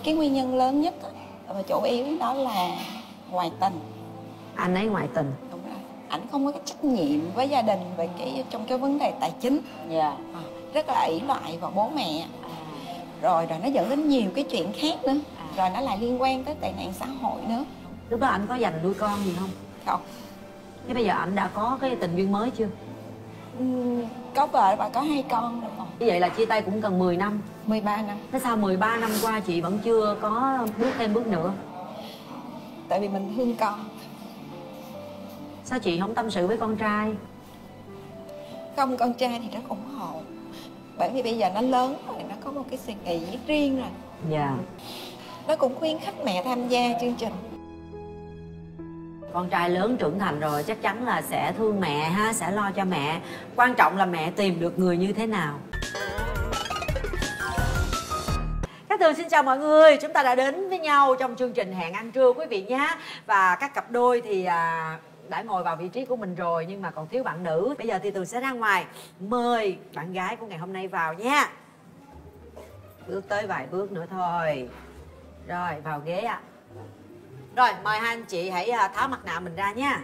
cái nguyên nhân lớn nhất và chủ yếu đó là ngoại tình. Anh ấy ngoại tình. Đúng rồi. Ảnh không có cái trách nhiệm với gia đình về trong cái vấn đề tài chính. Dạ. Rất là ỷ lại vào bố mẹ. Rồi nó dẫn đến nhiều cái chuyện khác nữa. Rồi nó lại liên quan tới tệ nạn xã hội nữa. Lúc đó anh có dành nuôi con gì không? Không. Thế bây giờ anh đã có cái tình duyên mới chưa? Có vợ và có 2 con rồi. Như vậy là chia tay cũng cần 10 năm. 13 năm. Thế sao 13 năm qua chị vẫn chưa có bước thêm bước nữa? Tại vì mình thương con. Sao chị không tâm sự với con trai? Không, con trai thì rất ủng hộ. Bởi vì bây giờ nó lớn rồi, nó có một cái suy nghĩ riêng rồi. Dạ. Nó cũng khuyến khích mẹ tham gia chương trình. Con trai lớn trưởng thành rồi chắc chắn là sẽ thương mẹ ha, sẽ lo cho mẹ. Quan trọng là mẹ tìm được người như thế nào. Cát Tường xin chào mọi người. Chúng ta đã đến với nhau trong chương trình Hẹn Ăn Trưa quý vị nhé. Và các cặp đôi thì đã ngồi vào vị trí của mình rồi, nhưng mà còn thiếu bạn nữ. Bây giờ thì Tường sẽ ra ngoài mời bạn gái của ngày hôm nay vào nha. Bước tới vài bước nữa thôi. Rồi vào ghế ạ. Rồi mời hai anh chị hãy tháo mặt nạ mình ra nha.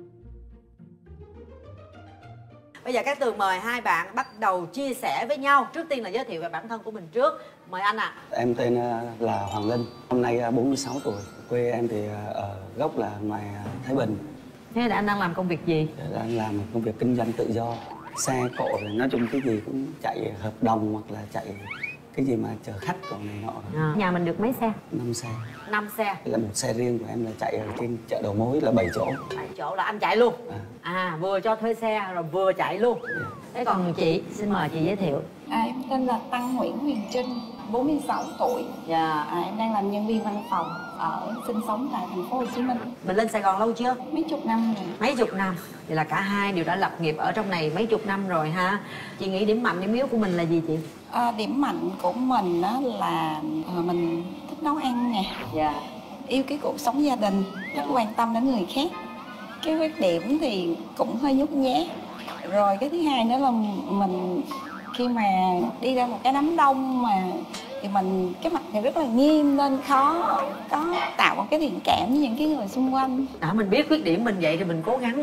Bây giờ Cát Tường mời hai bạn bắt đầu chia sẻ với nhau. Trước tiên là giới thiệu về bản thân của mình trước. Mời anh ạ. Em tên là Hoàng Linh, năm nay 46 tuổi. Quê em thì ở gốc là ngoài Thái Bình. Thế là anh đang làm công việc gì? Đang làm một công việc kinh doanh tự do. Xe cộ rồi nói chung cái gì cũng chạy hợp đồng hoặc là chạy cái gì mà chở khách rồi này nọ. Nhà mình được mấy xe? 5 xe. 5 xe. Là một xe riêng của em là chạy ở trên chợ đầu mối là 7 chỗ. 7 chỗ là anh chạy luôn. Vừa cho thuê xe rồi vừa chạy luôn. Thế còn chị, xin mời chị giới thiệu. Em tên là Tăng Nguyễn Huyền Trinh, 46 tuổi. Dạ. Em đang làm nhân viên văn phòng, sinh sống tại thành phố Hồ Chí Minh. Mình lên Sài Gòn lâu chưa? Mấy chục năm rồi. Mấy chục năm. Vậy là cả hai đều đã lập nghiệp ở trong này mấy chục năm rồi ha. Chị nghĩ điểm mạnh điểm yếu của mình là gì chị? Điểm mạnh của mình đó là mình thích nấu ăn nè. Dạ. Yêu cái cuộc sống gia đình, rất quan tâm đến người khác. Cái khuyết điểm thì cũng hơi nhút nhát. Rồi cái thứ hai nữa là mình khi mà đi ra một cái đám đông mà thì mình cái mặt thì rất là nghiêm nên khó có tạo một cái thiện cảm với những cái người xung quanh. Mình biết khuyết điểm mình vậy thì mình cố gắng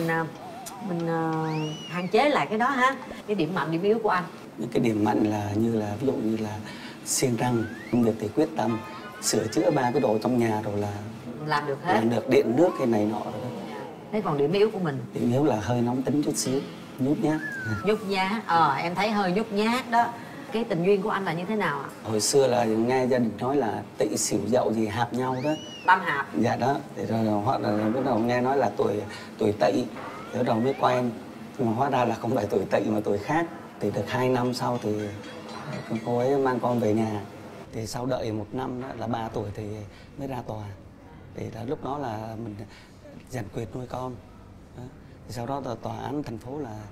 mình hạn chế lại cái đó ha. Cái điểm mạnh điểm yếu của anh? Những cái điểm mạnh là ví dụ như là siêng năng, công việc thì quyết tâm, sửa chữa 3 cái đồ trong nhà rồi là làm được hết. Làm được điện nước hay này nọ rồi đó. Thế còn điểm yếu của mình? Điểm yếu là hơi nóng tính chút xíu, nhút nhát. Nhút nhát, em thấy hơi nhút nhát đó. Cái tình duyên của anh là như thế nào ạ? Hồi xưa là nghe gia đình nói là tỵ xỉu dậu gì hạp nhau đó. Tam hạp. Dạ đó, thì rồi hoặc là bắt đầu nghe nói là tuổi tỵ, thì bắt đầu mới quen. Nhưng mà hóa ra là không phải tuổi tỵ mà tuổi khác. Thì được 2 năm sau thì cô ấy mang con về nhà. Thì sau đợi 1 năm đó, là 3 tuổi thì mới ra tòa. Thì là lúc đó là mình giành quyền nuôi con. Đó. Thì sau đó là tòa án thành phố là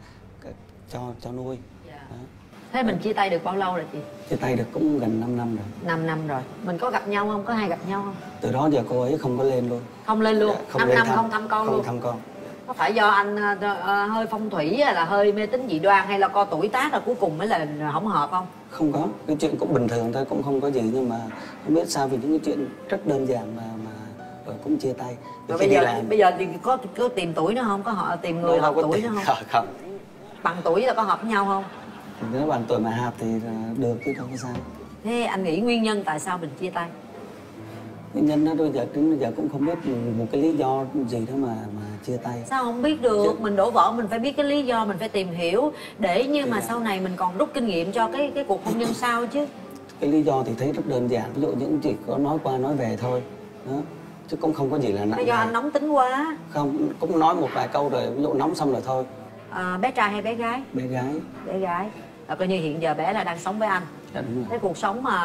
cho nuôi. Đó. Thế mình chia tay được bao lâu rồi chị? Chia tay được cũng gần 5 năm rồi. 5 năm rồi. Mình có gặp nhau không? Có hay gặp nhau không? Từ đó giờ cô ấy không có lên luôn. Không lên luôn? Dạ, 5 năm không thăm con luôn? Không thăm con. Có phải do anh hơi phong thủy hay là hơi mê tín dị đoan hay là co tuổi tác là cuối cùng mới là không hợp không? Không có, cái chuyện cũng bình thường thôi, cũng không có gì, nhưng mà không biết sao vì những cái chuyện rất đơn giản mà cũng chia tay. Rồi bây giờ thì có tìm tuổi nữa không? Có họ tìm người hợp tuổi nữa không? Không. Bằng tuổi là có hợp với nhau không? Nếu bằng tuổi mà hợp thì được chứ đâu có sao. Thế anh nghĩ nguyên nhân tại sao mình chia tay? Nguyên nhân đó bây giờ cũng không biết một cái lý do gì đó mà chia tay. Sao không biết được? Mình đổ vỡ mình phải biết cái lý do, mình phải tìm hiểu để như mà sau này mình còn rút kinh nghiệm cho cái cuộc hôn nhân sau chứ. Cái lý do thì thấy rất đơn giản, ví dụ những chỉ có nói qua nói về thôi đó, chứ cũng không có gì là nặng. Bây giờ anh nóng tính quá. Không, cũng nói một vài câu rồi ví dụ nóng xong rồi thôi. Bé trai hay bé gái? Bé gái. Bé gái. Coi như hiện giờ bé là đang sống với anh. Dạ, đúng rồi. Cái cuộc sống mà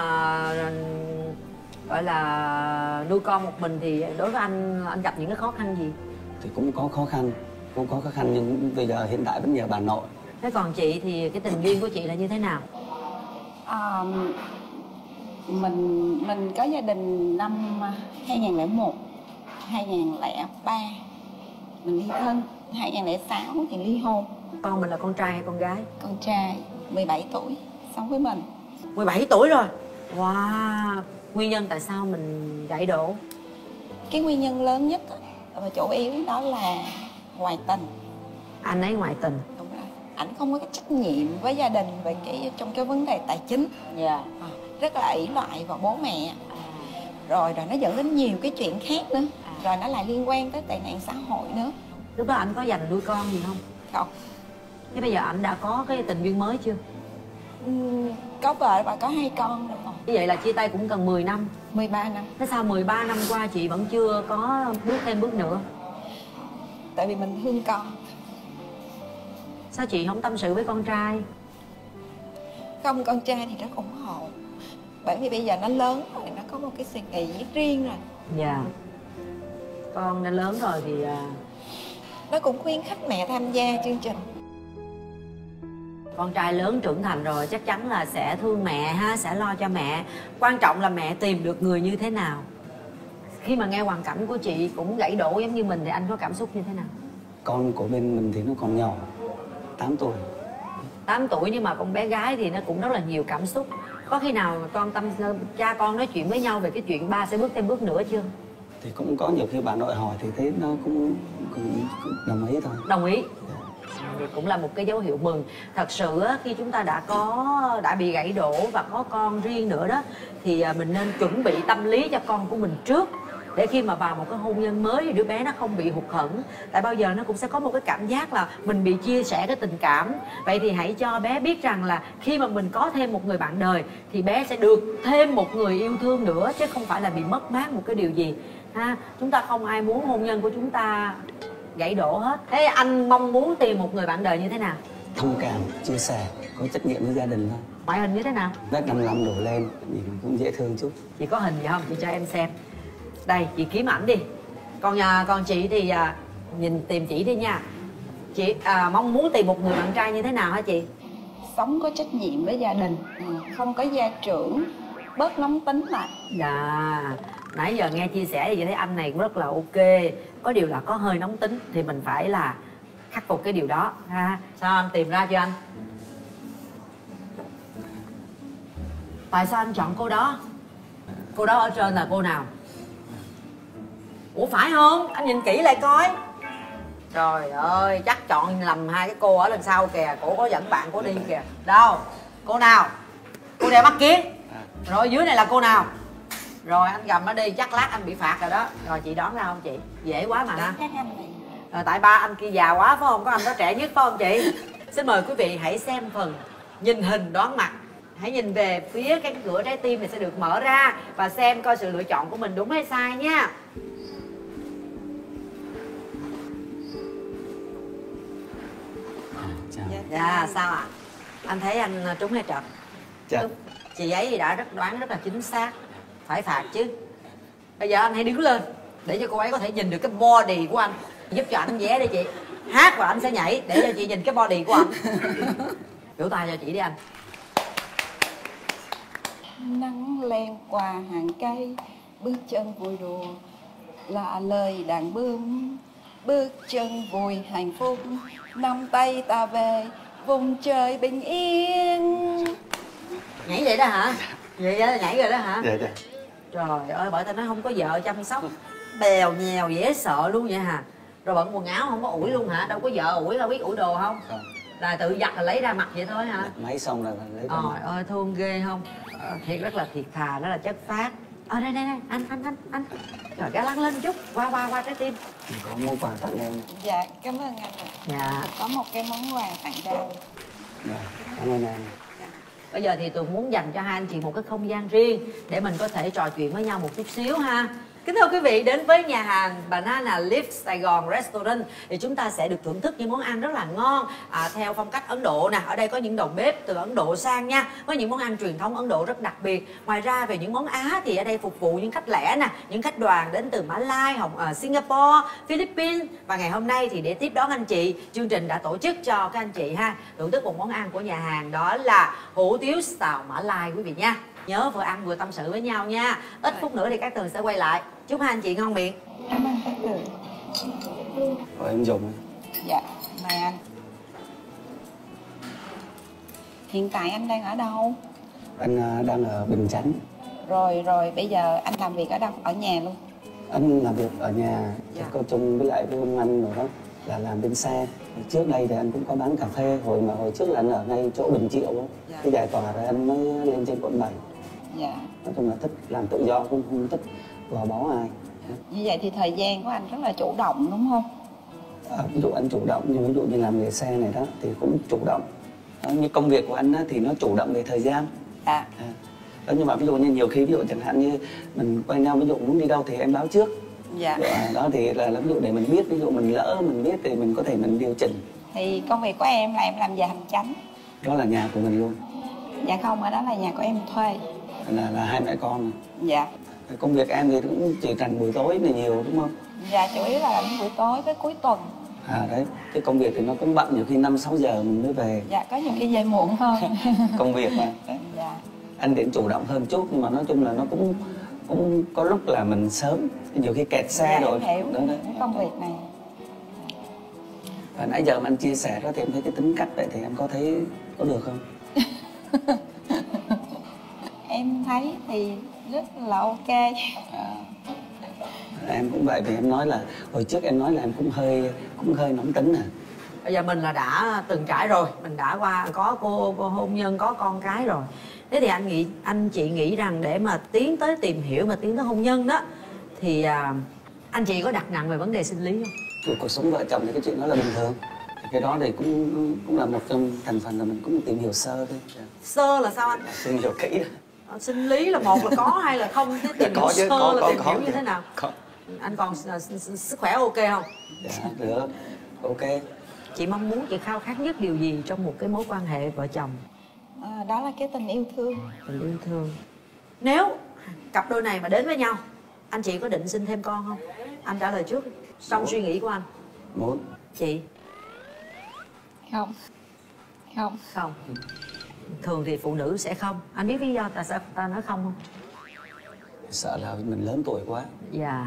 gọi là nuôi con một mình thì đối với anh gặp những cái khó khăn gì? Thì cũng có khó khăn, nhưng bây giờ hiện tại vẫn nhờ bà nội. Thế còn chị thì cái tình duyên của chị là như thế nào? Mình có gia đình năm 2001, 2003 mình ly thân, 2006 thì ly hôn. Con mình là con trai hay con gái? Con trai 17 tuổi sống với mình. 17 tuổi rồi. Wow. Nguyên nhân tại sao mình gãy đổ? Cái nguyên nhân lớn nhất và chủ yếu đó là ngoại tình. Anh ấy ngoại tình. Đúng rồi. Ảnh không có cái trách nhiệm với gia đình về trong cái vấn đề tài chính. Dạ. Rất là ỷ lại vào bố mẹ. Rồi nó dẫn đến nhiều cái chuyện khác nữa. Rồi nó lại liên quan tới tệ nạn xã hội nữa. Lúc đó anh có dành nuôi con gì không? Không. Thế bây giờ anh đã có cái tình duyên mới chưa? Có vợ và có 2 con rồi. Như vậy là chia tay cũng cần 10 năm. 13 năm. Thế sao 13 năm qua chị vẫn chưa có bước thêm bước nữa? Tại vì mình thương con. Sao chị không tâm sự với con trai? Không, con trai thì rất ủng hộ. Bởi vì bây giờ nó lớn rồi, nó có một cái suy nghĩ riêng rồi. Dạ. Con đã lớn rồi thì nó cũng khuyến khích mẹ tham gia chương trình. Con trai lớn trưởng thành rồi chắc chắn là sẽ thương mẹ ha, sẽ lo cho mẹ. Quan trọng là mẹ tìm được người như thế nào. Khi mà nghe hoàn cảnh của chị cũng gãy đổ giống như mình thì anh có cảm xúc như thế nào? Con của bên mình thì nó còn nhỏ, 8 tuổi. 8 tuổi nhưng mà con bé gái thì nó cũng rất là nhiều cảm xúc. Có khi nào cha con nói chuyện với nhau về cái chuyện ba sẽ bước thêm bước nữa chưa? Thì cũng có nhiều khi bà nội hỏi thì thấy nó cũng đồng ý thôi. Đồng ý. Thì cũng là một cái dấu hiệu mừng. Thật sự á, khi chúng ta đã bị gãy đổ và có con riêng nữa đó thì mình nên chuẩn bị tâm lý cho con của mình trước, để khi mà vào một cái hôn nhân mới thì đứa bé nó không bị hụt hẫng. Tại bao giờ nó cũng sẽ có một cái cảm giác là mình bị chia sẻ cái tình cảm. Vậy thì hãy cho bé biết rằng là khi mà mình có thêm một người bạn đời thì bé sẽ được thêm một người yêu thương nữa, chứ không phải là bị mất mát một cái điều gì ha. Chúng ta không ai muốn hôn nhân của chúng ta gãy đổ hết. Thế anh mong muốn tìm một người bạn đời như thế nào? Thông cảm, chia sẻ, có trách nhiệm với gia đình thôi. Ngoại hình như thế nào? Rất 55 đổ lên, nhìn cũng dễ thương chút. Chị có hình gì không? Chị cho em xem. Đây, chị kiếm ảnh đi. Còn chị thì nhìn tìm chị đi nha. Chị mong muốn tìm một người bạn trai như thế nào hả chị? Sống có trách nhiệm với gia đình, không có gia trưởng, bớt nóng tính lại. Dạ. Nãy giờ nghe chia sẻ thì chị thấy anh này cũng rất là ok. Có điều là có hơi nóng tính thì mình phải là khắc phục cái điều đó ha. Sao anh tìm ra chưa anh? Tại sao anh chọn cô đó? Cô đó ở trên là cô nào? Ủa phải không? Anh nhìn kỹ lại coi. Trời ơi, chắc chọn lầm hai cái cô ở lần sau kìa. Cổ có dẫn bạn cổ đi kìa. Đâu? Cô nào? Cô đeo mắt kiến. Rồi dưới này là cô nào? Rồi anh gầm nó đi, chắc lát anh bị phạt rồi đó. Rồi chị đoán ra không chị? Dễ quá mà ha. Rồi tại ba anh kia già quá phải không? Có anh đó trẻ nhất phải không chị? Xin mời quý vị hãy xem phần nhìn hình đoán mặt. Hãy nhìn về phía cái cửa trái tim này sẽ được mở ra và xem coi sự lựa chọn của mình đúng hay sai nha. Chào. Dạ, sao ạ? Anh thấy anh trúng hay trật? Chào. Chị ấy thì đã đoán rất là chính xác. Phải phạt chứ. Bây giờ anh hãy đứng lên để cho cô ấy có thể nhìn được cái body của anh. Giúp cho anh vé đi chị. Hát và anh sẽ nhảy để cho chị nhìn cái body của anh. Vỗ tay cho chị đi anh. Nắng len qua hàng cây, bước chân vui đùa là lời đàn bướm. Bước chân vui hạnh phúc, nắm tay ta về vùng trời bình yên. Nhảy vậy đó hả? Vậy đó, nhảy rồi đó hả? Dạ, dạ. Trời ơi, bởi tao nói không có vợ chăm sóc, bèo nhèo dễ sợ luôn vậy hả? Rồi bận quần áo không có ủi luôn hả? Đâu có vợ ủi, đâu biết ủi đồ không? Không. Là tự giặt là lấy ra mặc vậy thôi hả? Máy xong là lấy ra. Trời ơi, thương ghê không? Thiệt rất là thiệt thà, rất là chất phác. Đây, anh. Trời, gái lăn lên chút, qua trái tim. Có mua quà tặng em. Dạ, cảm ơn anh. Dạ. Có một cái món quà tặng cho em. Dạ, cảm ơn em. Bây giờ thì tôi muốn dành cho hai anh chị một cái không gian riêng để mình có thể trò chuyện với nhau một chút xíu ha. Kính thưa quý vị, đến với nhà hàng Banana Leaf Sài Gòn Restaurant thì chúng ta sẽ được thưởng thức những món ăn rất là ngon theo phong cách Ấn Độ nè. Ở đây có những đầu bếp từ Ấn Độ sang nha, với những món ăn truyền thống Ấn Độ rất đặc biệt. Ngoài ra về những món Á thì ở đây phục vụ những khách lẻ nè, những khách đoàn đến từ Mã Lai, Singapore, Philippines. Và ngày hôm nay thì để tiếp đón anh chị, chương trình đã tổ chức cho các anh chị ha thưởng thức một món ăn của nhà hàng, đó là hủ tiếu xào Mã Lai quý vị nha. Nhớ vừa ăn vừa tâm sự với nhau nha. Ít phút nữa thì các Tường sẽ quay lại. Chúc hai anh chị ngon miệng. Cảm ơn các Tường. Rồi em dùng. Dạ, mời anh. Hiện tại anh đang ở đâu? Anh đang ở Bình Chánh. Rồi bây giờ anh làm việc ở đâu? Ở nhà luôn? Anh làm việc ở nhà, Dạ. có chung với lại với ông anh rồi đó, là làm bên xe. Trước đây thì anh cũng có bán cà phê, hồi trước là anh ở ngay chỗ Bình Triệu đó. Dạ. Cái giải tỏa rồi anh mới lên trên quận 7. Dạ. Nói chung là thích làm tự do, cũng không thích gò bó ai. Như vậy thì thời gian của anh rất là chủ động đúng không? Ví dụ anh chủ động, như ví dụ như làm nghề xe này đó thì cũng chủ động. Như công việc của anh á, thì nó chủ động về thời gian. Dạ. Đó, nhưng mà ví dụ như nhiều khi ví dụ chẳng hạn như mình quen nhau, ví dụ muốn đi đâu thì em báo trước. Dạ. Đó thì là ví dụ để mình biết, ví dụ mình lỡ mình biết thì mình có thể mình điều chỉnh. Thì công việc của em là em làm giờ hành chánh. Đó là nhà của mình luôn. Dạ không, ở đó là nhà của em thuê. Là hai mẹ con. Dạ. Công việc em thì cũng chỉ rảnh buổi tối là nhiều đúng không? Dạ, chủ yếu là buổi tối với cuối tuần. Đấy, cái công việc thì nó cũng bận, nhiều khi 5-6 giờ mình mới về. Dạ, có nhiều khi về muộn hơn. Công việc mà. Dạ. Anh đến chủ động hơn chút, nhưng mà nói chung là nó cũng có lúc là mình sớm, nhiều khi kẹt xe Dạ, rồi. em hiểu Đó. cái công việc này. Và nãy giờ mà anh chia sẻ đó thì em thấy cái tính cách vậy thì em có thấy có được không? Em thấy thì rất là ok. Em cũng vậy, vì em nói là hồi trước em nói là em cũng hơi nóng tính à. Bây giờ mình là đã từng trải rồi, mình đã qua có cô hôn nhân, có con cái rồi. Thế thì anh chị nghĩ rằng để mà tiến tới tìm hiểu mà tiến tới hôn nhân đó thì anh chị có đặt nặng về vấn đề sinh lý không? Cuộc sống vợ chồng thì cái chuyện đó là bình thường. Cái đó thì cũng là một trong thành phần là mình cũng tìm hiểu sơ thôi. Sơ là sao anh? Tìm hiểu kỹ. Sinh lý là một là có hay là không? Thế tìm hiểu chứ, sơ là tìm có hiểu như thế nào? Có. Anh còn sức khỏe ok không? Dạ, được. Ok. Chị mong muốn, chị khao khát nhất điều gì trong một cái mối quan hệ vợ chồng? Đó là cái tình yêu thương. Tình yêu thương. Nếu cặp đôi này mà đến với nhau, anh chị có định sinh thêm con không? Anh trả lời trước trong suy nghĩ của anh. Muốn. Chị? Không. Không. Không. Thường thì phụ nữ sẽ không. Anh biết lý do tại sao ta nói không không? Sợ là mình lớn tuổi quá. Dạ.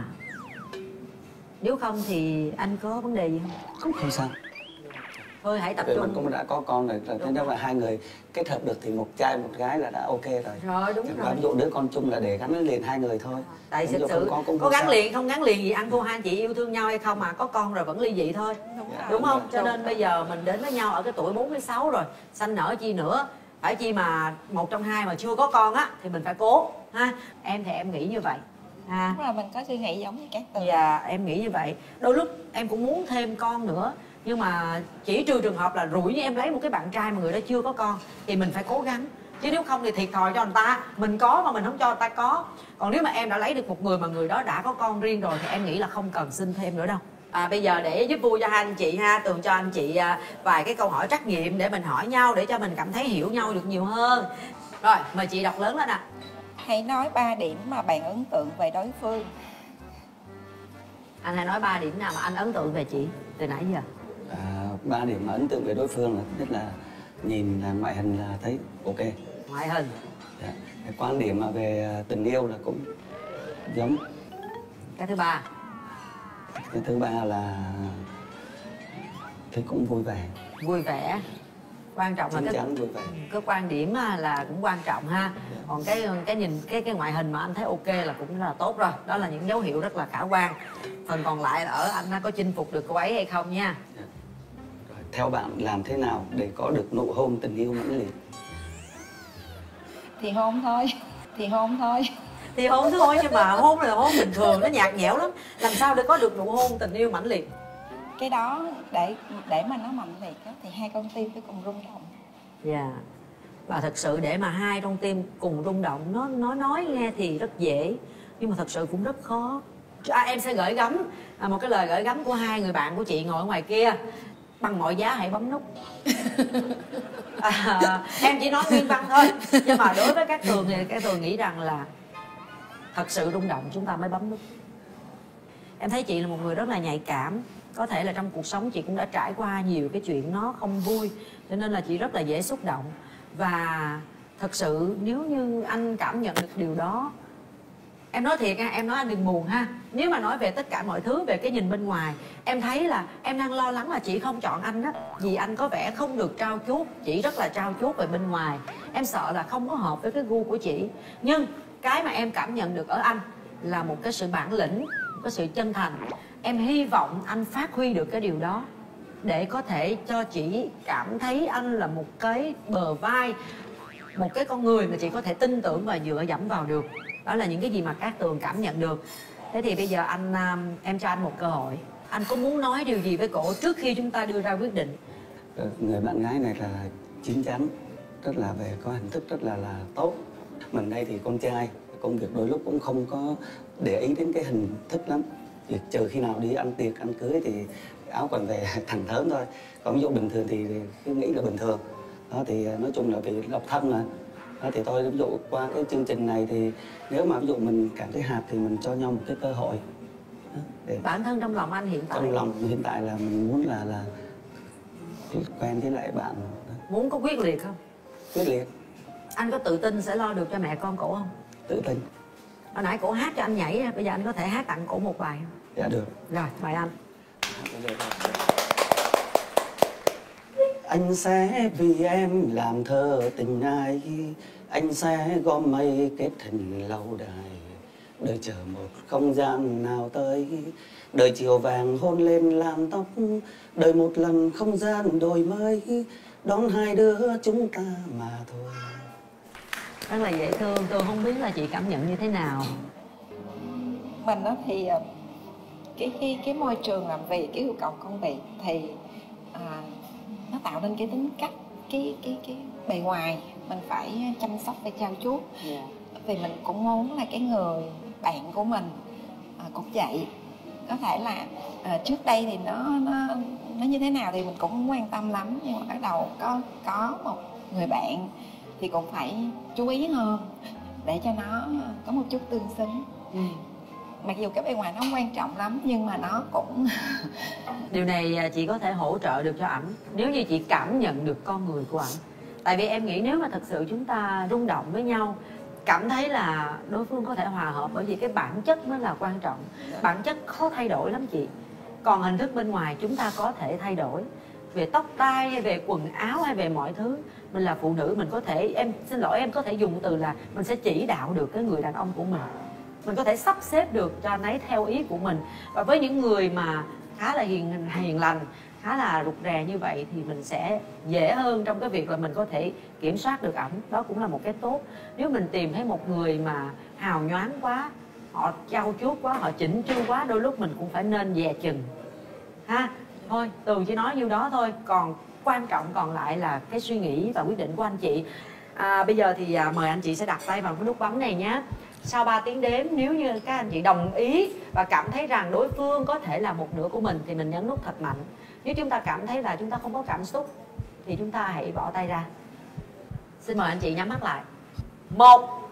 Nếu không thì anh có vấn đề gì không? Không sao. Thôi hãy tập Vì trung. mình cũng đã có con rồi, thế nếu mà hai người kết hợp được thì một trai một gái là đã ok rồi. Rồi đúng Chẳng rồi. qua ví dụ đứa con chung là để gắn liền hai người thôi. Tại Ví thực dụ sự không cũng có gắn sao. liền không gắn liền gì ăn thua, hai anh chị yêu thương nhau hay không mà có con rồi vẫn ly dị thôi. Đúng không? Cho nên bây giờ mình đến với nhau ở cái tuổi 46 rồi, sanh nở chi nữa. Phải chi mà một trong hai mà chưa có con á thì mình phải cố ha. Em thì em nghĩ như vậy ha. Đúng là mình có suy nghĩ giống như các tường. Dạ em nghĩ như vậy. Đôi lúc em cũng muốn thêm con nữa, nhưng mà chỉ trừ trường hợp là rủi như em lấy một cái bạn trai mà người đó chưa có con thì mình phải cố gắng, chứ nếu không thì thiệt thòi cho người ta. Mình có mà mình không cho người ta có. Còn nếu mà em đã lấy được một người mà người đó đã có con riêng rồi thì em nghĩ là không cần sinh thêm nữa đâu. Bây giờ để giúp vui cho hai anh chị ha, Tường cho anh chị vài cái câu hỏi trắc nghiệm để mình hỏi nhau, để cho mình cảm thấy hiểu nhau được nhiều hơn. Rồi mời chị đọc lớn lên ạ. Hãy nói 3 điểm mà bạn ấn tượng về đối phương. Anh hãy nói 3 điểm nào mà anh ấn tượng về chị từ nãy giờ. 3 điểm mà ấn tượng về đối phương là thứ nhất là nhìn là ngoại hình là thấy ok. Ngoại hình. Dạ. Cái quan điểm mà về tình yêu là cũng giống. Cái thứ ba. Cái thứ ba là thấy cũng vui vẻ. Vui vẻ. Quan trọng là Chắc chắn vui vẻ. cái quan điểm là cũng quan trọng ha. Còn cái nhìn cái ngoại hình mà anh thấy ok là cũng là tốt rồi. Đó là những dấu hiệu rất là khả quan. Phần còn lại là ở anh có chinh phục được cô ấy hay không nha. Rồi, theo bạn làm thế nào để có được nụ hôn tình yêu mãnh liệt? Thì hôn thôi. Thì hôn thôi. Thì hôn thôi, nhưng mà hôn là hôn bình thường, nó nhạt nhẽo lắm. Làm sao để có được nụ hôn tình yêu mãnh liệt? Cái đó để mà nó mạnh liệt á, thì hai con tim phải cùng rung động. Dạ. Và thật sự để mà hai con tim cùng rung động, nó nói nghe thì rất dễ, nhưng mà thật sự cũng rất khó. Em sẽ gửi gắm một cái lời gửi gắm của hai người bạn của chị ngồi ở ngoài kia: bằng mọi giá hãy bấm nút. Em chỉ nói nguyên văn thôi, nhưng mà đối với các Tường thì các Tường nghĩ rằng là thật sự rung động chúng ta mới bấm nút. Em thấy chị là một người rất là nhạy cảm. Có thể là trong cuộc sống chị cũng đã trải qua nhiều cái chuyện nó không vui, cho nên là chị rất là dễ xúc động. Và thật sự nếu như anh cảm nhận được điều đó, em nói thiệt nha, em nói anh đừng buồn ha. Nếu mà nói về tất cả mọi thứ, về cái nhìn bên ngoài, em thấy là em đang lo lắng là chị không chọn anh đó, vì anh có vẻ không được trau chuốt. Chị rất là trau chuốt về bên ngoài. Em sợ là không có hợp với cái gu của chị. Nhưng cái mà em cảm nhận được ở anh là một cái sự bản lĩnh, một cái sự chân thành. Em hy vọng anh phát huy được cái điều đó để có thể cho chị cảm thấy anh là một cái bờ vai, một cái con người mà chị có thể tin tưởng và dựa dẫm vào được. Đó là những cái gì mà Cát Tường cảm nhận được. Thế thì bây giờ em cho anh một cơ hội. Anh có muốn nói điều gì với cổ trước khi chúng ta đưa ra quyết định? Người bạn gái này là chín chắn, rất là về có hình thức rất là tốt. Mình đây thì con trai, công việc đôi lúc cũng không có để ý đến cái hình thức lắm. Việc trừ khi nào đi ăn tiệc, ăn cưới thì áo quần về thẳng thớm thôi. Còn ví dụ bình thường thì cứ nghĩ là bình thường. Đó thì nói chung là vì độc thân mà. Đó thì tôi ví dụ qua cái chương trình này thì nếu mà ví dụ mình cảm thấy hợp thì mình cho nhau một cái cơ hội. Để Bản thân trong lòng anh hiện tại, trong lòng hiện tại là mình muốn là quen với lại bạn. muốn có quyết liệt không? Quyết liệt. Anh có tự tin sẽ lo được cho mẹ con cổ không? Tự tin. Hồi nãy cổ hát cho anh nhảy, bây giờ anh có thể hát tặng cổ một bài không? Dạ được. Rồi, mời anh. Anh sẽ vì em làm thơ tình ai, anh sẽ gom mây kết thành lâu đài, đợi chờ một không gian nào tới, đợi chiều vàng hôn lên làn tóc, đợi một lần không gian đổi mới, đón hai đứa chúng ta mà thôi. Rất là dễ thương. Tôi không biết là chị cảm nhận như thế nào. Mình đó thì cái môi trường làm việc, cái yêu cầu công việc thì nó tạo nên cái tính cách, cái bề ngoài mình phải chăm sóc, phải trau chuốt. Vì mình cũng muốn là cái người bạn của mình cũng vậy. Có thể là trước đây thì nó như thế nào thì mình cũng không quan tâm lắm, nhưng mà bắt đầu có một người bạn thì cũng phải chú ý hơn để cho nó có một chút tương xứng. Mặc dù cái bề ngoài nó không quan trọng lắm nhưng mà nó cũng Điều này chị có thể hỗ trợ được cho ảnh nếu như chị cảm nhận được con người của ảnh. Tại vì em nghĩ nếu mà thật sự chúng ta rung động với nhau, cảm thấy là đối phương có thể hòa hợp, bởi vì cái bản chất mới là quan trọng. Bản chất khó thay đổi lắm chị. Còn hình thức bên ngoài chúng ta có thể thay đổi. Về tóc tai hay về quần áo hay về mọi thứ. Mình là phụ nữ, mình có thể, em xin lỗi, em có thể dùng từ là mình sẽ chỉ đạo được cái người đàn ông của mình. Mình có thể sắp xếp được cho anh ấy theo ý của mình. Và với những người mà khá là hiền lành, khá là rụt rè như vậy thì mình sẽ dễ hơn trong cái việc là mình có thể kiểm soát được ảnh. Đó cũng là một cái tốt. Nếu mình tìm thấy một người mà hào nhoáng quá, họ trau chuốt quá, họ chỉnh chu quá, đôi lúc mình cũng phải nên dè chừng ha. Thôi Tường chỉ nói nhiêu đó thôi, còn quan trọng còn lại là cái suy nghĩ và quyết định của anh chị. Bây giờ thì mời anh chị sẽ đặt tay vào cái nút bấm này nhé. Sau 3 tiếng đếm, nếu như các anh chị đồng ý và cảm thấy rằng đối phương có thể là một nửa của mình thì mình nhấn nút thật mạnh. Nếu chúng ta cảm thấy là chúng ta không có cảm xúc thì chúng ta hãy bỏ tay ra. Xin mời anh chị nhắm mắt lại. 1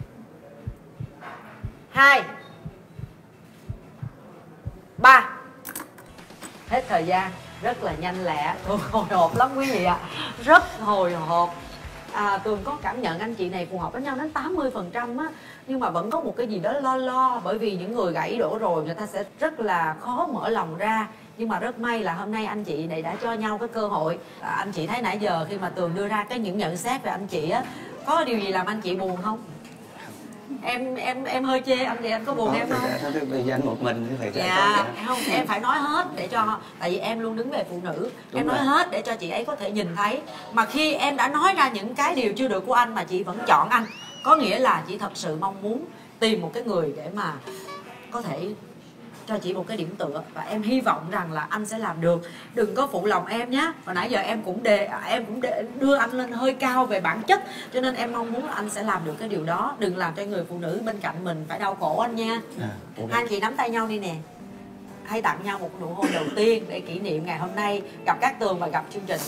2 3. Hết thời gian. Rất là nhanh lẹ. Tường hồi hộp lắm quý vị ạ. Rất hồi hộp. Tường có cảm nhận anh chị này phù hợp với nhau đến 80% á. Nhưng mà vẫn có một cái gì đó lo. Bởi vì những người gãy đổ rồi người ta sẽ rất là khó mở lòng ra. Nhưng mà rất may là hôm nay anh chị này đã cho nhau cái cơ hội. Anh chị thấy nãy giờ khi mà Tường đưa ra những nhận xét về anh chị á, có điều gì làm anh chị buồn không? Em hơi chê anh thì anh có buồn em không? Bây giờ anh một mình thì phải không, em phải nói hết để cho, tại vì em luôn đứng về phụ nữ. Em nói hết để cho chị ấy có thể nhìn thấy. Mà khi em đã nói ra những cái điều chưa được của anh mà chị vẫn chọn anh, có nghĩa là chị thật sự mong muốn tìm một cái người để mà có thể cho chị một cái điểm tựa, và em hy vọng rằng là anh sẽ làm được. Đừng có phụ lòng em nhé. Hồi nãy giờ em cũng đưa anh lên hơi cao về bản chất, cho nên em mong muốn là anh sẽ làm được cái điều đó. Đừng làm cho người phụ nữ bên cạnh mình phải đau khổ anh nha. Hai anh chị nắm tay nhau đi nè. Hãy tặng nhau một nụ hôn đầu tiên để kỷ niệm ngày hôm nay gặp Cát Tường và gặp chương trình.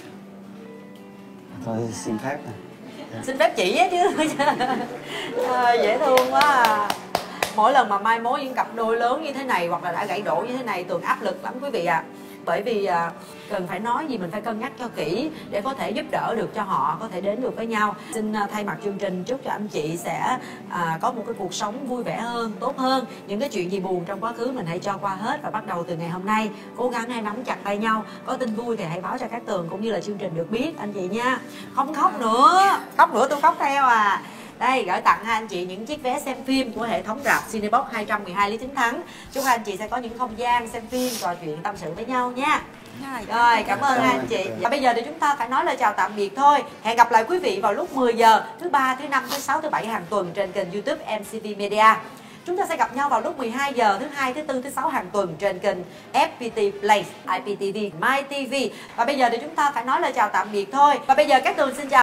Thôi xin phép này. Xin phép chị á chứ. Dễ thương quá à. Mỗi lần mà mai mối những cặp đôi lớn như thế này hoặc là đã gãy đổ như thế này, Tường áp lực lắm quý vị ạ. Bởi vì cần phải nói gì mình phải cân nhắc cho kỹ để có thể giúp đỡ được cho họ có thể đến được với nhau. Xin thay mặt chương trình chúc cho anh chị sẽ có một cái cuộc sống vui vẻ hơn, tốt hơn. Những cái chuyện gì buồn trong quá khứ mình hãy cho qua hết, và bắt đầu từ ngày hôm nay cố gắng hãy nắm chặt tay nhau. Có tin vui thì hãy báo cho Cát Tường cũng như là chương trình được biết anh chị nha. Không khóc nữa tôi khóc theo à. Đây, gửi tặng hai anh chị những chiếc vé xem phim của hệ thống rạp Cinebox 212 Lý Chính Thắng. Chúc hai anh chị sẽ có những không gian xem phim, trò chuyện, tâm sự với nhau nha. Rồi, cảm ơn hai anh chị. Và bây giờ thì chúng ta phải nói lời chào tạm biệt thôi. Hẹn gặp lại quý vị vào lúc 10 giờ thứ ba, thứ năm, thứ sáu, thứ bảy hàng tuần trên kênh YouTube MCV Media. Chúng ta sẽ gặp nhau vào lúc 12 giờ thứ hai, thứ tư, thứ sáu hàng tuần trên kênh FPT Play, IPTV, MyTV. Và bây giờ thì chúng ta phải nói lời chào tạm biệt thôi. Và bây giờ các Tường xin chào